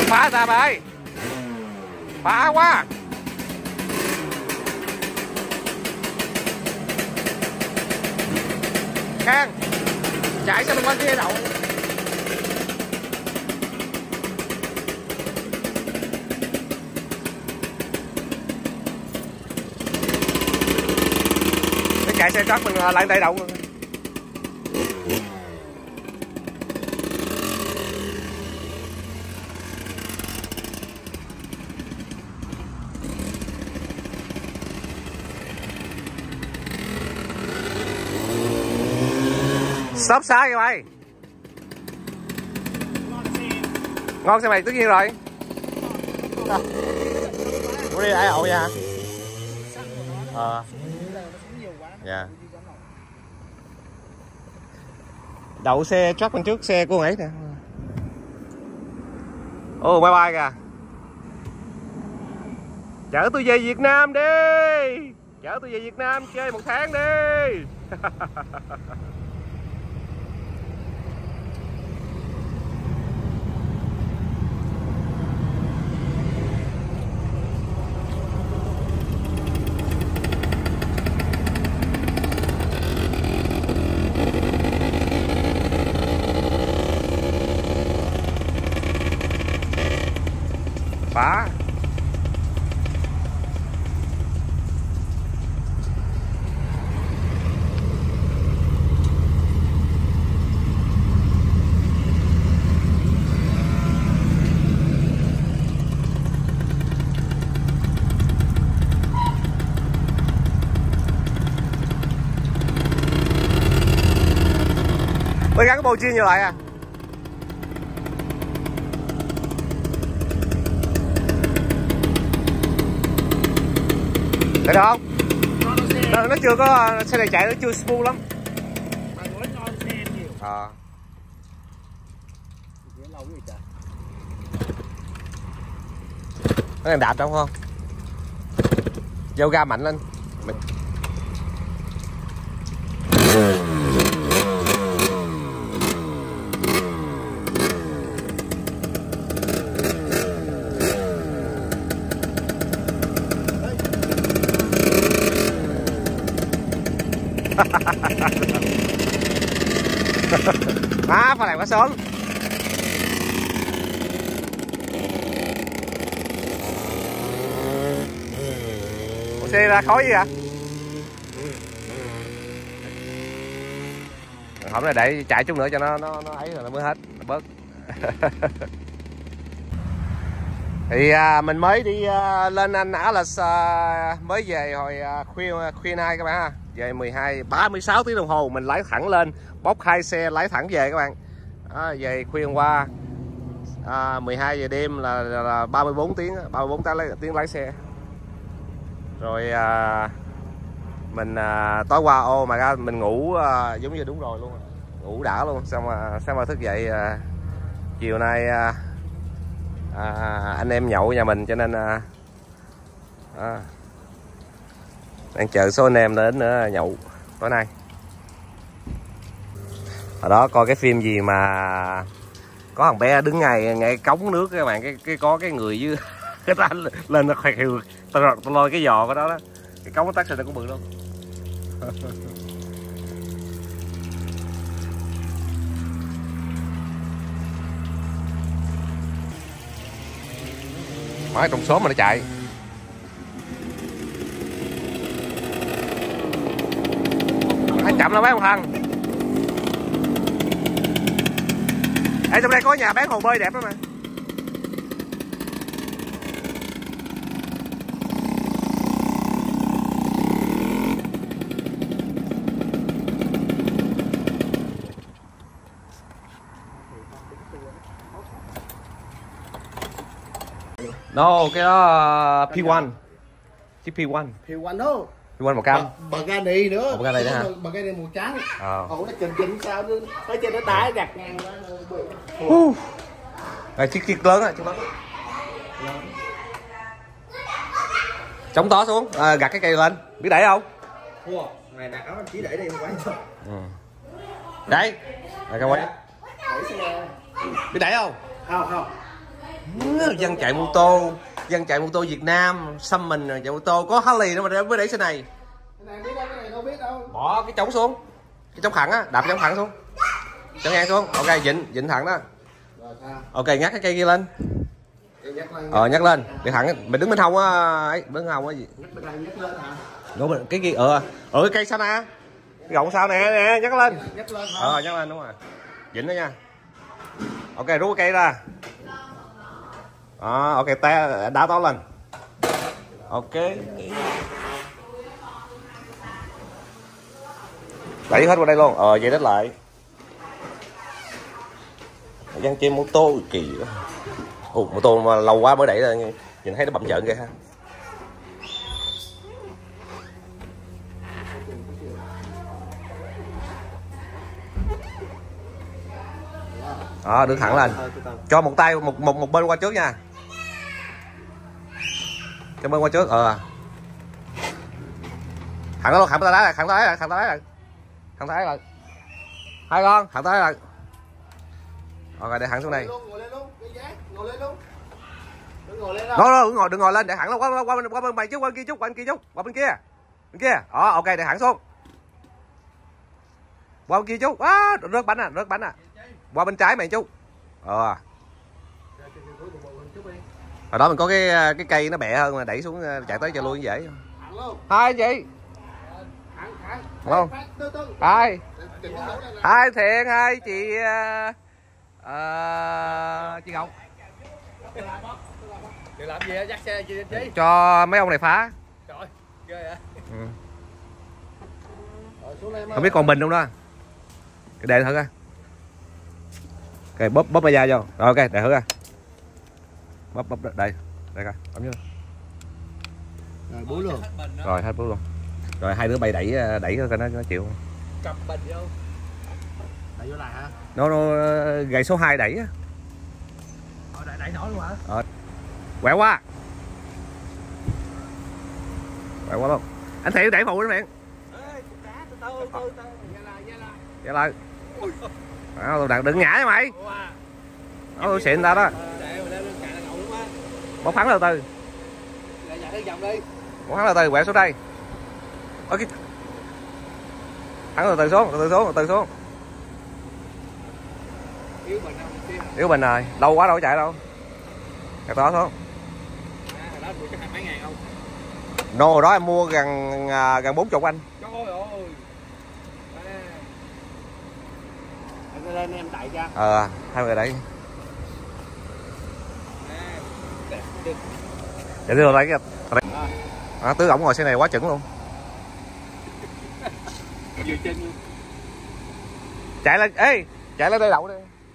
Phá ra bà ơi, phá quá. Khang chạy sang bên ngoài kia đậu. Nó chạy xe truck mình lại đây đậu. Stop xa kìa mày. Ngon xe mày tất nhiên rồi. Ủa đi ai ậu vậy hả? Dạ. Đậu xe truck bên trước xe của ấy nè. Ồ bye bye kìa. Chở tôi về Việt Nam đi. Chở tôi về Việt Nam chơi 1 tháng đi. Phá. Mới gắn cái bô chiên vô lại à. Được không? Nó chưa có, xe này chạy nó chưa smooth lắm. Nó đang đạp trong không? Vô ga mạnh lên. Má pha này quá sớm. Ủa xe ra khói gì ạ? Không là để chạy chút nữa cho nó ấy rồi nó mới hết bớt. Thì mình mới đi lên anh Atlas, mới về hồi khuya nay các bạn ha. Về 36 tiếng đồng hồ mình lái thẳng lên, bốc 2 xe lái thẳng về các bạn. Về khuya hôm qua 12 giờ đêm là 34 tiếng, 34 tiếng lái xe. Rồi mình tối qua mà ra mình ngủ giống như đúng rồi luôn, ngủ đã luôn. Xong sáng mà thức dậy chiều nay anh em nhậu nhà mình cho nên đang chờ số anh em đến nữa nhậu tối nay. Ở đó coi cái phim gì mà có thằng bé đứng ngay cống nước các bạn, có cái người dưới cái đó lên nó khoe khều, tao lôi cái giò cái đó, cái cống taxi nó cũng bự luôn. Máy trong số mà nó chạy. Hãy chậm nó bán một thằng. Ê, trong đây có nhà bán hồ bơi đẹp lắm mà. No, cái đó P1. Chiếc P1. P1 đó. P1 màu cam. Pagani nữa. Pagani nữa hả? Pagani màu trắng. Ồ, nó chỉnh sao nữa. Ở trên nó tải gạt ngang ra. Rồi chiếc lớn á, chiếc lớn. Chống tó xuống, gạt cái cây lên. Biết đẩy không? Thua. Này đặt áo anh chỉ đẩy đi không quay. Đấy. Rồi cái quay. Biết đẩy không? Không. Dân chạy mô tô, dân chạy mô tô Việt Nam, xăm mình chạy mô tô có Harley nữa mà mới để xe này. Cái này đâu biết đâu. Bỏ cái trống xuống, cái trống thẳng á, đạp cái trống thẳng xuống, chân ngang xuống, ok, vịn thẳng đó. Ok, nhắc cái cây kia lên. Nhắc lên, để thẳng, mình đứng bên hông á, ấy, đứng bên hông á gì. Đúng cái kia, cái cây sao nè, cái gọng sao nè, nhắc lên. Nhắc lên đúng rồi, vịn đó nha. Ok, rút cái cây ra. Ok, té đá to lên. Ok. Đẩy hết qua đây luôn. Vậy đất lại. Dân chơi mô tô kỳ quá. Mô tô mà lâu quá mới đẩy ra nhìn thấy nó bậm trợn kìa ha. Đứng thẳng lên. Cho một tay một bên qua trước nha. Cho bên qua trước. Thẳng đó luôn, thẳng tay lái lại, thẳng tay lại. Hai con, thẳng tay lại. Ok, để thẳng xuống đây. Đừng ngồi lên, để thẳng qua bên mày chút, qua bên kia chút. Bên kia. Ok, để thẳng xuống. Qua bên kia chút. Rớt bánh à. Qua bên trái mày chút. Ở đó mình có cái cây nó bẹ hơn mà đẩy xuống chạy tới cho lui dễ. Hai chị. Không. Hai Thiện, hai chị chị Ngọc. Chị làm gì á, dắt xe chị đi. Cho mấy ông này phá. Trời ghê vậy. Không biết còn bình không đó. Để thử coi. Ok, bóp bây giờ vô. Rồi ok, để thử coi. Bóp đây coi, bấm vô. Rồi bú luôn. Rồi hết bú luôn. Rồi hai đứa bay đẩy coi nó chịu. Cầm bình vô. Đẩy vô lại hả? Nó gậy số 2 đẩy á. Đẩy nổi luôn hả? Quẹo quá luôn. Anh Thiện đẩy phụ đó miệng. Dạ lại. Đừng ngã nha mày. Xịn ta đó. Bóc thắng từ từ. Bóc thắng từ từ, quẹo xuống đây. Thắng từ từ xuống. Yếu bình rồi, lâu quá đâu có chạy đâu. Cắt đó xuống. Nô đó em mua gần 40 anh. Trời ơi. Lên em đẩy ra. Hai người đẩy. Để đưa đây cái. Tứ ổng ngồi xe này quá chuẩn luôn. Vừa chân luôn. Chạy lên, chạy lên đây đậu đi.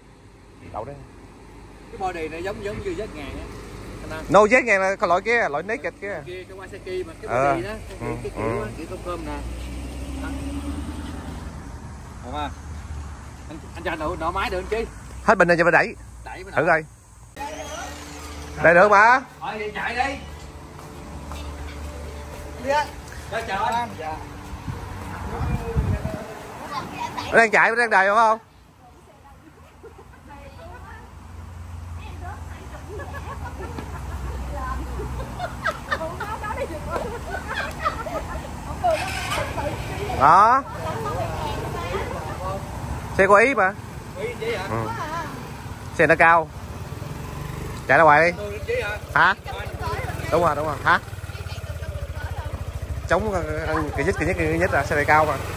Cái body này giống như Z ngàn á. No Z ngàn là loại kia, loại naked kia. Cái Kawasaki mà cái body đó, cái kiểu thơm nè. Đúng không? Anh cho nổ máy được anh Chi. Hết bình này cho mình đẩy. Thử coi. Đây được mà. Thôi đi chạy đi. Đi á. Chào anh. Dạ. Nó đang chạy, nó đang đầy không? Đó. Xe có Ý mà. Xe nó cao. Chạy ra ngoài đi. Hả? Đúng rồi. Hả? Chống cái nhất là xe này cao mà.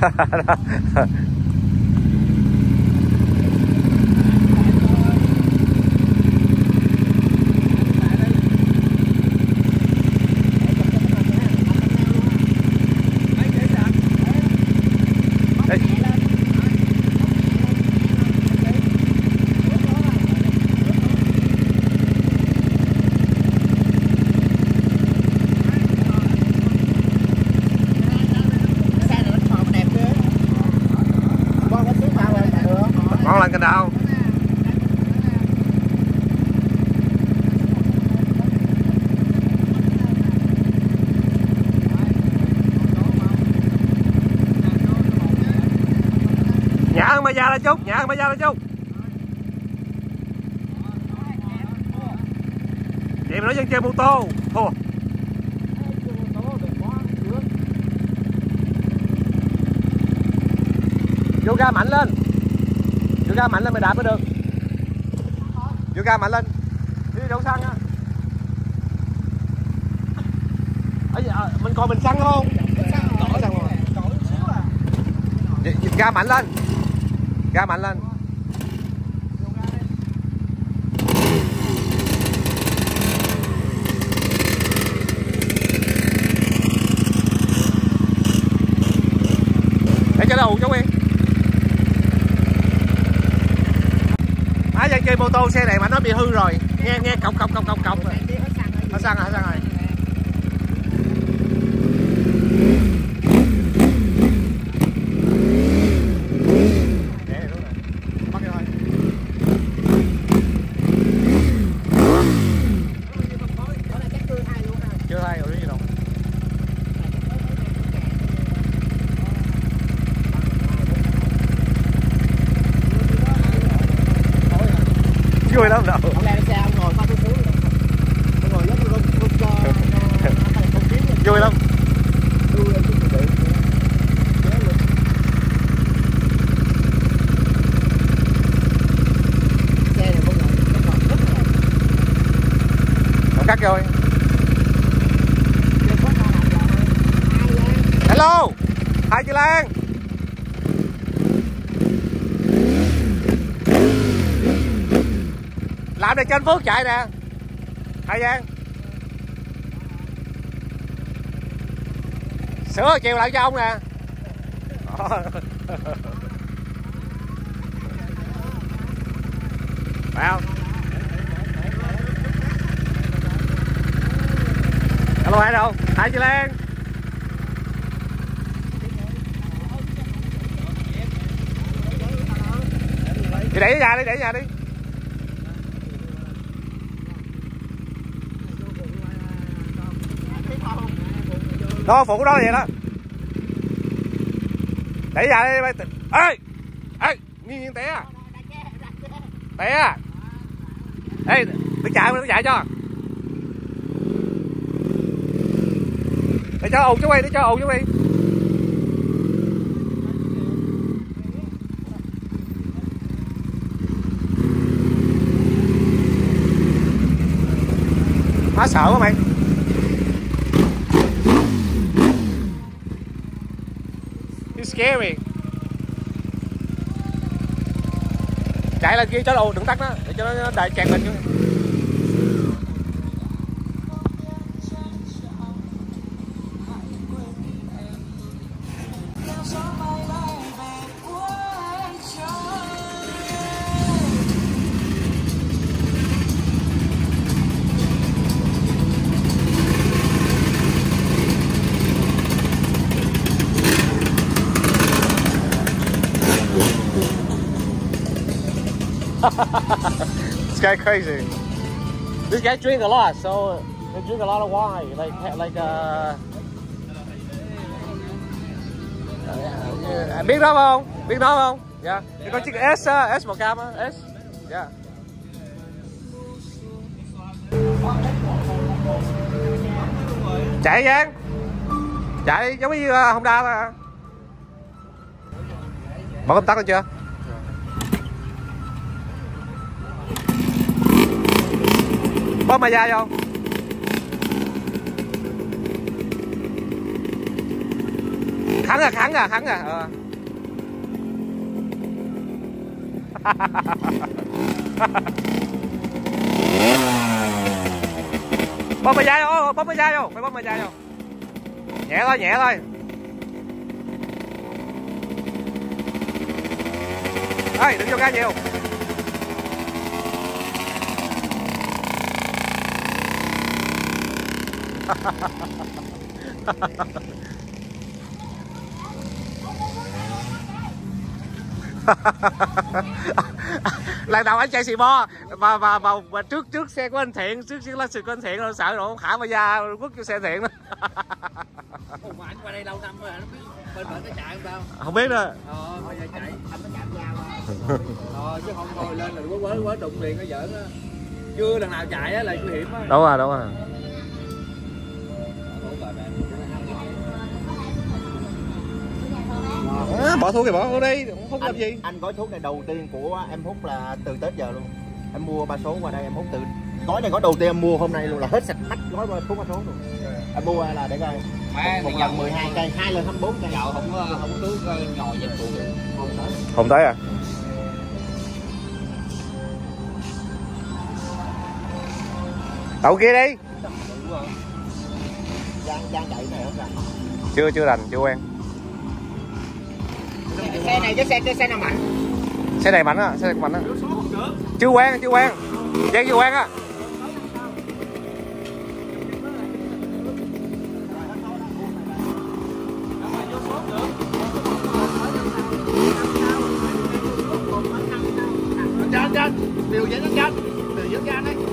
Ngon lành cành đào. Nhả hơn Maya lên chút, nhả hơn Maya lên chút. Vậy mà nói dân chơi mô tô thua. Vô ga mạnh lên. Vô ga mạnh lên mày đạp mới được. Vô ga mạnh lên. Đi đổ xăng á. Mình còn mình xăng không? Đổ xăng rồi. Ga mạnh lên. Ga mạnh lên. Để cho nó ù chú đi. Dân chơi mô tô xe này mà nó bị hư rồi, nghe cọc hết xăng rồi. Bắt thôi. Chưa hai rồi gì đâu. Vui lắm đâu. Ông lên xe ông ngồi qua tôi xuống. Ông ngồi giống vui lắm. Xe này không ngồi. Không cắt rồi. Hello. Hai chị Lan. Làm này cho anh Phước chạy nè. Hai Giang. Sửa chiều lại cho ông nè. Phải không? Hello ai đâu? Hai chị Lan. Đi đẩy nhà đi, đẩy nhà đi. Đó phụ đó vậy đó. Đẩy ra đi bay. Ê ê nghiêng té à. Té à. Ê nó chạy cho. Để cho ồn chú đi, để cho ồn chú đi. Má sợ quá mày. Scary. Chạy lên kia cho đồ đừng tắt nó để cho nó đài kẹt lên chứ. This guy crazy. This guy drink a lot, so they drink a lot of wine, biết nó không? Biết nó không? Dạ. Yeah. Có chiếc S S màu cam á, S. Dạ. Yeah. Chạy Giang. Chạy giống như Honda thôi. Bỏ công tắc lên chưa? Bóp Maya vô. Thắng à. Bóp mày dai vô, bóp mày dai vô, phải bóp mày dai vô. Nhẹ thôi. Ê, đừng vô ga nhiều. Lần đầu anh chạy xì bo mà trước xe của anh Thiện, trước là sự của anh Thiện rồi sợ rồi Khả mà ra quất vô xe Thiện đó. Mà anh qua đây lâu năm rồi, nó biết bên nó chạy không đâu. Không biết nữa. Bây giờ chạy anh nó chạm nhau. Chứ không thôi lên là quá đụng liền nó giỡn á. Chưa lần nào chạy á là nguy hiểm á. Đúng rồi. Bỏ thuốc thì bỏ thuốc đi, hút làm gì? Anh gói thuốc này đầu tiên của em hút là từ Tết giờ luôn. Em mua 3 số qua đây em hút từ gói này gói đầu tiên em mua hôm nay luôn là hết sạch hết gói thuốc 3 số luôn. Em mua là để coi. Một lần 12 cây, 2 lần 24 cây. Dạo không cứ ngồi dịch vụ không tới à? Đậu kia đi. Giang chạy này không rành. Chưa rành, chưa quen. Xe này cái xe nào mạnh? Xe này mạnh á, Chưa quen. Giang chưa quen á. Trên, điều dẫn trên, điều dẫn ra đấy.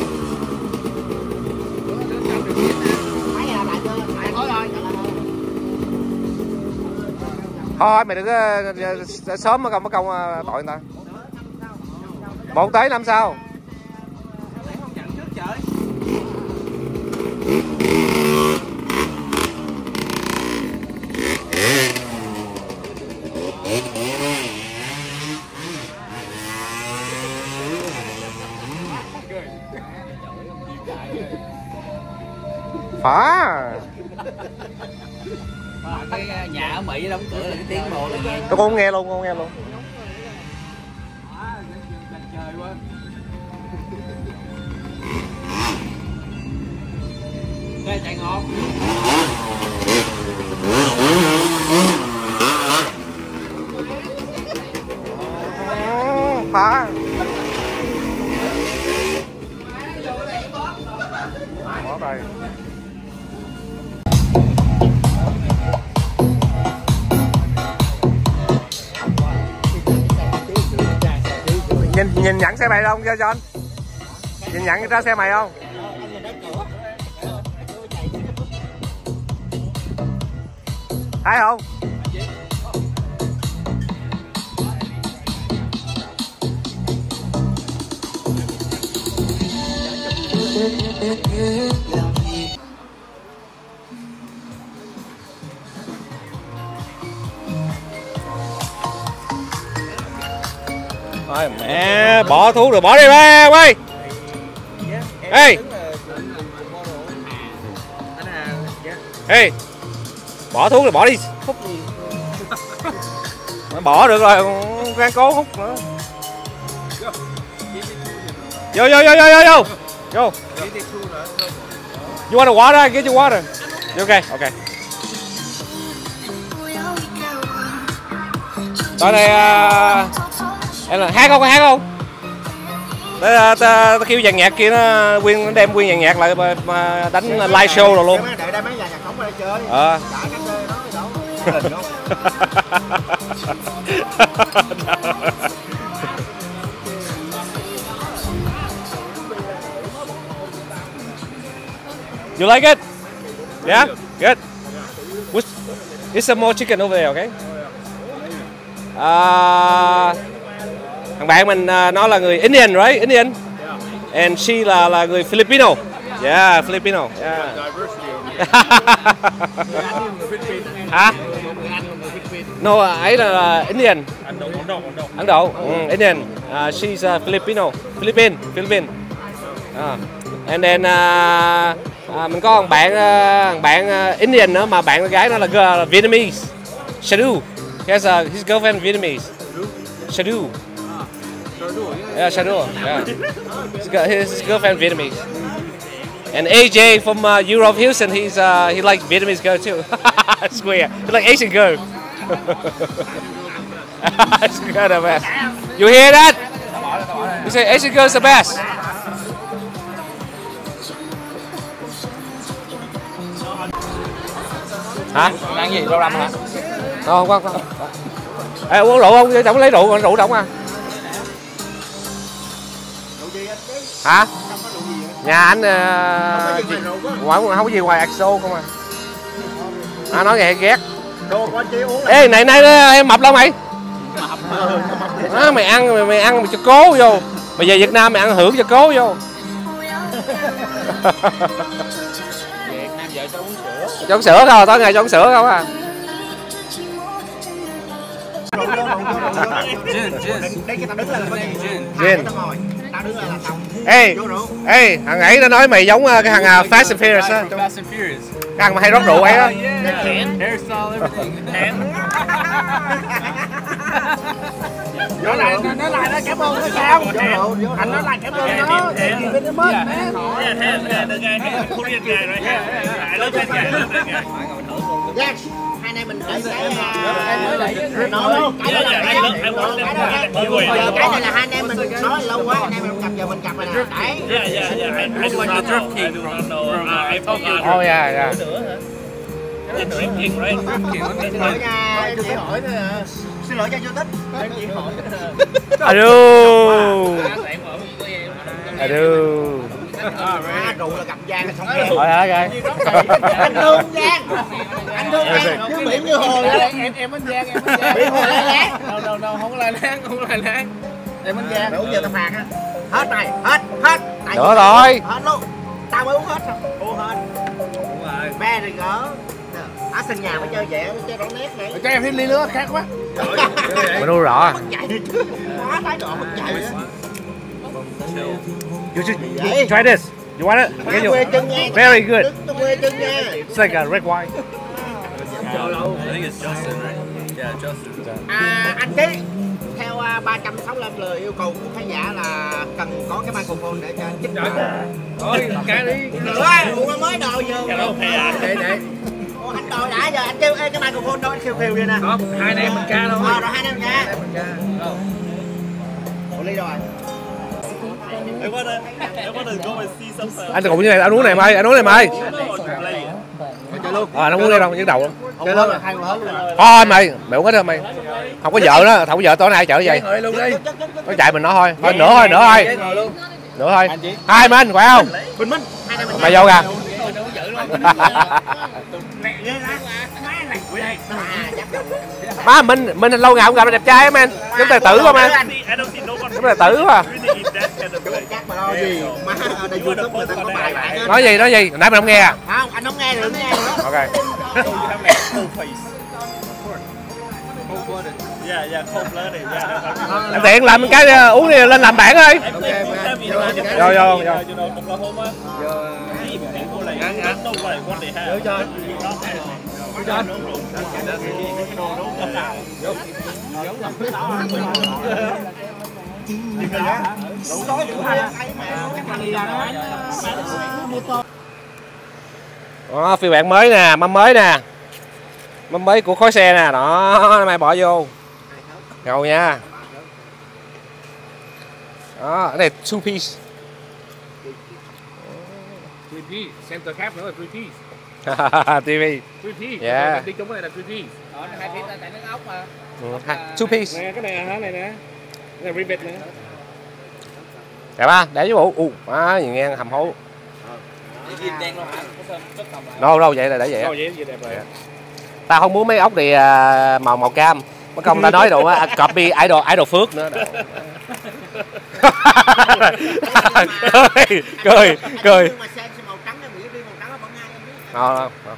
Thôi mày đừng có sớm mất công tội người ta. 1 tới 5 sao. Phá. Cái nhà ở Mỹ đóng cửa là cái tiếng bộ là nghe. Tôi con nghe luôn. Trời quá. Xe chạy ngọt. Phá. Bỏ đây. Nhìn nhận xe mày không cho John? Nhìn nhận ra xe mày không? Thấy không? Thôi mẹ, bỏ thuốc rồi bỏ đi ba quay. Ê. Ê. Bỏ thuốc rồi bỏ đi. Hút gì? Bỏ được rồi, ráng cố hút nữa. Vô. Vô. You want a water? I get you water. Okay. Tới đây em là hát không? Ta kêu dàn nhạc kia nó đem nguyên dàn nhạc lại mà đánh live show rồi luôn. Đợi đây mấy dàn nhạc sống ở đây chơi. You like it? Yeah? Good. It's some more chicken over there, okay? Thằng bạn mình nó là người Indian, right? Indian. And she là người Filipino. Yeah, Filipino. Yeah. Hả? No, ấy là Indian. Ấn Độ. Indian. She's Filipino. Philippines. And then mình có thằng bạn Indian nữa mà bạn gái nó là Vietnamese. Shadu. He has his girlfriend Vietnamese. Shadu. Yeah, Shadu. Yeah. His girlfriend Vietnamese. And AJ from Europe Houston, he like Vietnamese girl too. Square. He like Asian girl. Asian girl the best. You hear that? You say Asian girl's the best. Hả? Ăn gì rau răm hả? Không có. Ê, uống rượu không? Chẳng lấy rượu, rượu đóng à? Hả? Nhà anh không có gì ngoài XO không à? Nói vậy ghét. Ê này em mập đâu mày? Mày ăn mày cho cố vô. Mày về Việt Nam mày ăn hưởng cho cố vô. Việt Nam vợ cho uống sữa. Cho uống sữa thôi, tối ngày cho uống sữa không à? Gin. Ê, thằng ấy nó nói mày giống cái thằng Fast and Furious á. Cái thằng mà hay rót rượu ấy á. Nó lại nó cảm ơn nó sao? Anh nó lại cảm ơn nó. Nó mất. Yes. Hai anh em mình thử cái này là hai anh em mình nói lâu quá, anh em mình cặp giờ mình cặp rồi nè. Oh yeah, yeah. Xin lỗi nha, chị hỏi thôi à. Xin lỗi cho vô tích. Chị hỏi. Rượu là gặp Giang là xong em. Thôi hả Giang? Anh thương Giang. Anh thương Giang. Chứ miệng như hồi á. Em anh Giang, em anh Giang. Miệng hồi lai láng. Đâu, không lai láng. Em anh Giang. Uống giờ tao phạt á. Hết mày, hết. Được rồi. Hết luôn. Tao mới uống hết rồi. Uống hết. Đúng rồi. Be rồi gỡ. Ở sân nhà mới chơi vậy, chơi rõ nét này. Cho em thêm ly nữa khác quá. Mình uống rõ à? Quá thái độ mất chạy. You should try this. You want it? Get you. Very good. It's like a red wine. I think it's Justin, right? Yeah, Justin. Anh Ký, theo 365 lời yêu cầu của khán giả là cần có cái microphone để cho anh chích. Thôi, cái đi. Nữa, uống mới đồ vô. Để. Ủa, anh đồ đã giờ anh kêu cái microphone đó anh kêu đi nè. Không, hai anh em mình ca thôi. Rồi hai anh em ca. Ủa ly rồi. Anh cùng như này, anh uống này mày, anh uống này mày. Anh không uống đây đâu, nhức đầu luôn. Chơi luôn là hai người hết luôn. Thôi mày uống hết thôi mày. Không có vợ đó, không có vợ tối nay chở vậy. Nó chạy mình nó thôi. Thôi nữa thôi. Nữa thôi. Hai Minh, khỏe không? Minh. Mày vô kìa. Má mình lâu ngày không gặp đẹp trai á anh. Giống tài tử không anh? Giống tài tử quá. Nói gì? Nãy mình không nghe à? Không, anh không nghe được, nghe nữa. Ok. Anh tiện làm cái uống đi lên làm bản thôi. Vô. Đó, phiên bản mới nè, mâm mới của khói xe nè, đó mày bỏ vô ngầu nha. Đó, cái này 2 piece. 3 piece, center cap nữa là 3 piece. TV. 3 piece. Yeah. Đi chúng này là 3 piece. Hai piece tại nước ốc mà. 2 piece. Nè, cái này hả này nè. Cái này rivet nữa. Đẹp ba, để với bộ. Gì nghe hầm hố. Đâu vậy là để vậy. Vậy đẹp rồi. Tao không muốn mấy ốc thì màu cam. Mất công ta nói đồ copy idol Phước nữa. cười. Nhưng mà xem màu trắng cái bị màu trắng nó vẫn ngay em biết.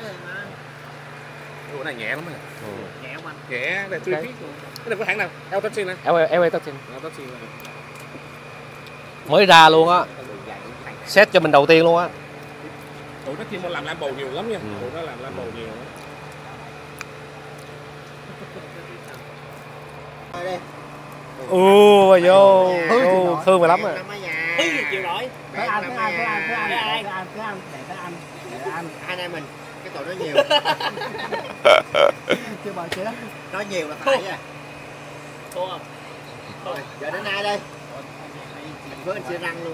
Cái này nhẹ lắm á. Nhẹ không anh? Nhẹ, này 3 piece. Cái này có hãng nào? El Topsin nè. El Topsin. El Topsin. Mới ra luôn á. Set cho mình đầu tiên luôn á. Tụi nó chuyên làm Lambo nhiều lắm nha. Tụi nó làm Lambo nhiều lắm. Vô thương mày lắm rồi. Chịu nổi. Cứ ăn. Hai anh em mình cái tội nó nhiều. Chưa bao chưa. Nói nhiều là phải rồi. Thua không? Rồi, giờ đến ai đây? Với anh chia răng luôn.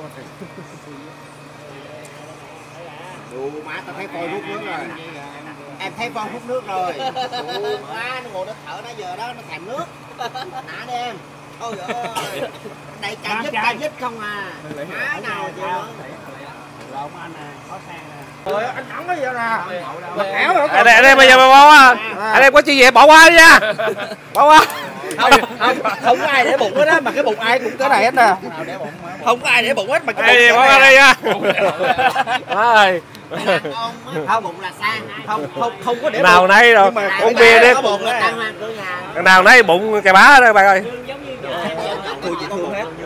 Đủ má tao thấy Phong hút nước rồi. Em thấy Phong hút nước rồi. Đủ má nó ngồi nó thở nó giờ đó nó thèm nước. Nã đi em. Ôi giời ơi. Đây cà dít không à. Má nào chứ nữa. Lộn anh nè, khó khăn nè. Rồi anh thẳng nó giờ nè. Anh em bây giờ mà bỏ qua. Anh em có chuyện gì bỏ qua đi nha. Bỏ qua. Không có ai để bụng hết á, mà cái bụng ai cũng cái này hết nè. Không có ai để bụng hết mà cái Ê, bụng bỏ qua đây nha. Ơi. Không bụng là sang, không có để Nào bụng. nấy rồi, uống bia đi. Nào nấy bụng cà bá đó bạn ơi. Tôi chỉ thương hết.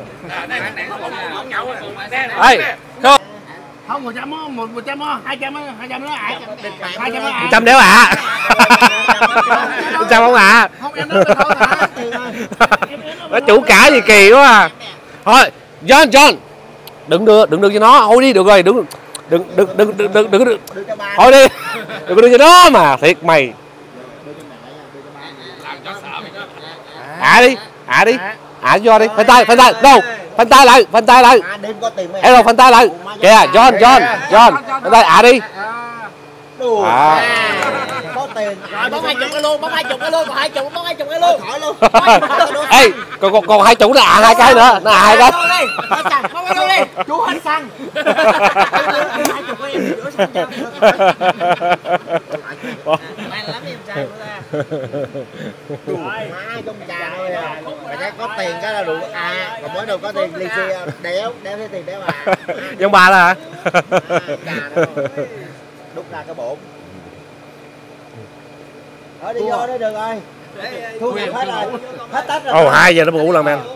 Ê, không. Không 100 á, 100 á, 200 á, 200 nữa ạ. 200 nữa ạ. 100 đéo ạ. 100 không ạ. Không em nói thôi hả? Nó chủ cả gì kỳ quá à. Thôi, John. Đừng đưa cho nó, thôi đi được rồi, đừng thôi đi. Đừng có đưa cho nó mà, thiệt mày. Đi. Vô đi, phanh tay, đâu? Phanh tay lại. Em đâu phanh tay lại. Kìa, John. Phanh tay đi. Có tiền. Rồi bóng 20 cái luôn, bóng 20 cái luôn, còn 20 bóng 20 cái luôn. Khỏi luôn. Ê, còn 20 nó hai cái nữa, nó hai cái. Bóng đâu đi. Chú hết xăng. 20 của em rửa xăng cho. Mày lắm em trai của ta. Má trong trà thôi à. Mày thấy có tiền cái là đủ à, còn mới đầu có tiền lì xì đéo thấy tiền đéo à. Giống bà đó hả? Trà đó. Đút ra cái bụng. Thôi đi vô đó được rồi. Thu nhập hết rồi. Hết Tết rồi. 2 giờ nó ngủ lần men.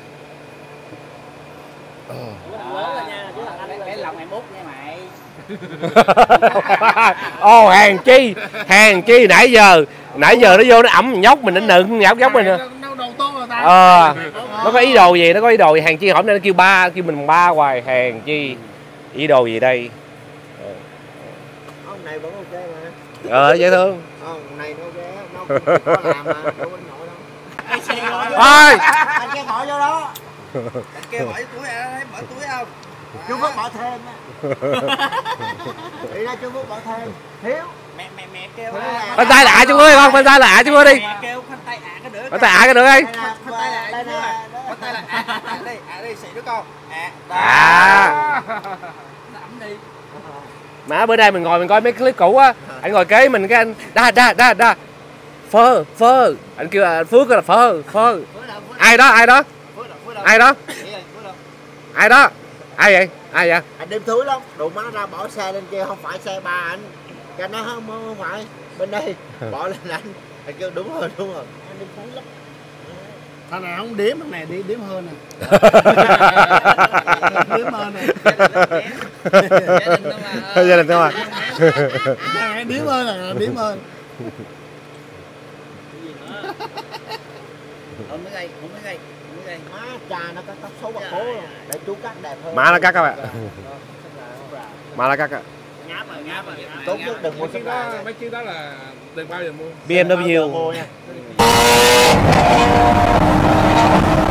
Cái lòng em út nha mày. Hàng chi nãy giờ nó vô nó ẩm nhóc mình, nó nựng nhóc mình. Đâu đầu tô rồi ta. Nó có ý đồ gì, hàng chi hôm nay nó kêu mình ba hoài, hàng chi ý đồ gì đây? Ông này vẫn ok mà. Dễ thương. Ông này nó ok, nó không có làm mà, đâu có nội đâu. Ôi, Anh kêu bỏ vô đó. Anh kêu bỏ túi thấy mở túi không? Chú Phước bỏ thêm á. Đi ra chú Phước bỏ thêm. Thiếu. Mẹ kêu. phanh tay lại chú ơi, không phanh tay lại chú ơi đi. Kêu phanh tay cái nữa. Phanh tay cái nữa đi. Phanh tay lại đây nè. Phanh tay lại đi xị đứa con. Ẩm đi. Má bữa nay mình ngồi mình coi mấy clip cũ á, anh ngồi kế mình cái anh đa phơ, anh kêu là Phước là phơ. Ai đó ai vậy? Anh đêm thúi lắm, đồ má ra bỏ xe lên kia, không phải xe ba anh. Cái nó không phải bên đây, bỏ lên anh kêu đúng rồi. Anh đêm thúi lắm. Thằng này không đếm, thằng này đếm hơn nè. Đếm hơn nè. Gia đình thôi mà. Này đếm hơn nè, đếm hơn. Không mấy giây. Má trà nó có tóc xấu bạc phố rồi. Để chú cắt đẹp hơn. Má nó cắt các bạn. Má nó cắt á. Ngáp rồi. Tốt nhất đừng mua sắp ra. Mấy chiếc đó là đừng bao giờ mua. BMW. Mua nha.